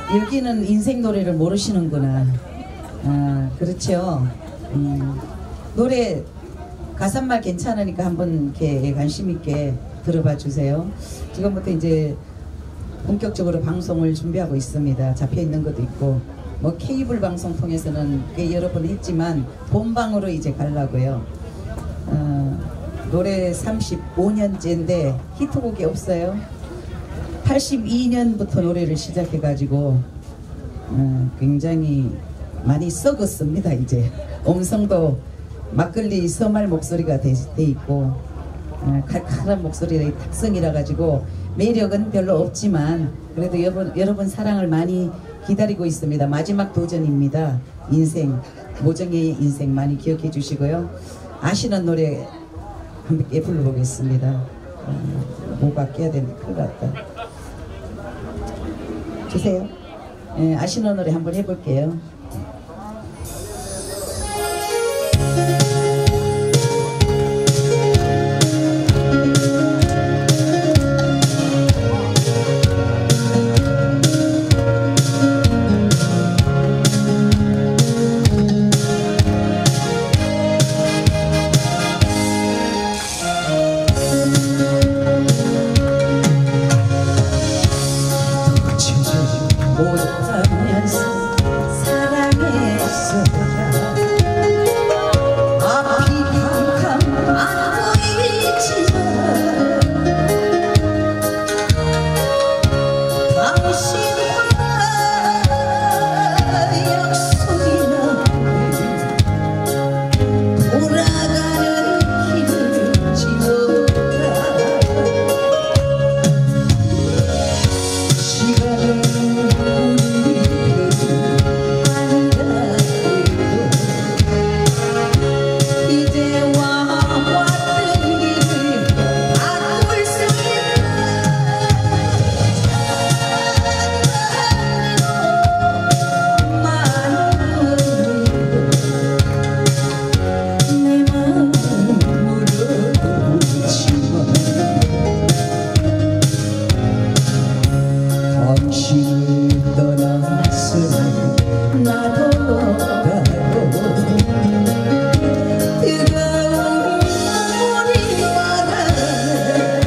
여기는 인생 노래를 모르시는구나. 아, 그렇죠. 노래 가사말 괜찮으니까 한번 이렇게 관심 있게 들어봐 주세요. 지금부터 이제 본격적으로 방송을 준비하고 있습니다. 잡혀 있는 것도 있고, 뭐 케이블 방송 통해서는 꽤 여러 번 했지만 본방으로 이제 가려고요. 노래 35년째인데 히트곡이 없어요. 82년부터 노래를 시작해가지고 굉장히 많이 썩었습니다. 이제 음성도 막걸리 서말 목소리가 돼 있고 칼칼한 목소리의 특성이라 가지고 매력은 별로 없지만 그래도 여러분 사랑을 많이 기다리고 있습니다. 마지막 도전입니다. 인생, 모정의 인생 많이 기억해 주시고요. 아시는 노래 함께 불러보겠습니다. 뭐가 깨야 되는데 큰일 났다. 주세요. 아시는 노래 한번 해볼게요. 못하면서 사랑했어. 앞이 캄캄 안 보이지만 당신과 약속이 나네. 돌아가는 길을 지워라. 시간을 당신을 떠나서 나도 가고 뜨거운 눈물이 많아.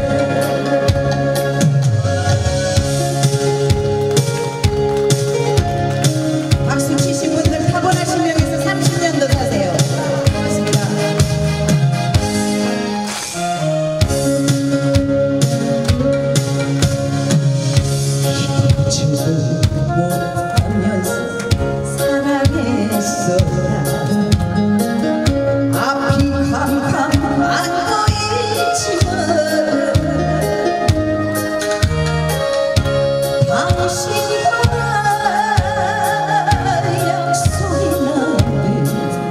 박수 치신 분들 타고나신 명에서 30년도 사세요. 고맙습니다. 못하면서 사랑했어. 앞이 캄캄 안 보이지만 당신과 약속이 나네.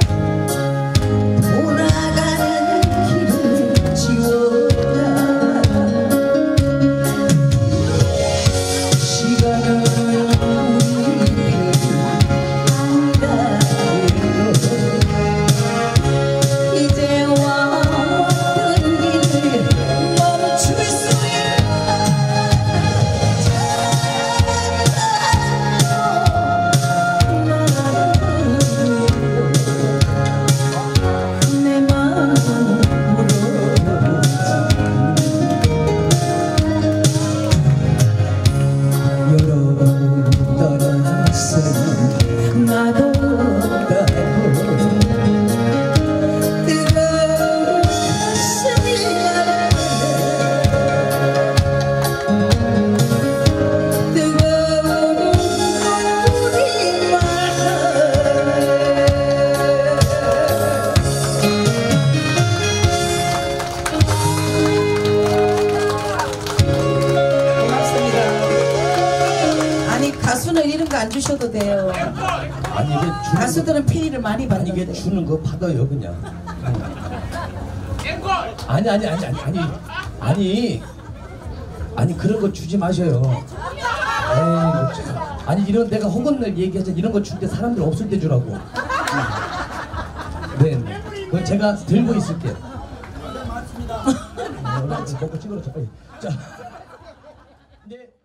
돌아가는 길을 지워라. 시간을 나도 가고 뜨거운 가슴이 많아. 뜨거운 눈물이 많아. 고맙습니다. 아니 가수는 이런 거 안 주셔도 돼요. 아니 이게 가수들은 페이를 많이 아니 이게 받는데. 주는 거 받아요 그냥. 아니 그런 거 주지 마셔요. 에이, 아니 이런 내가 허건날 얘기하자 이런 거 줄 때 사람들 없을 때 주라고. 네, 그건 제가 들고 있을게요. 맞습니다. 먹고 찍으러 자. 네.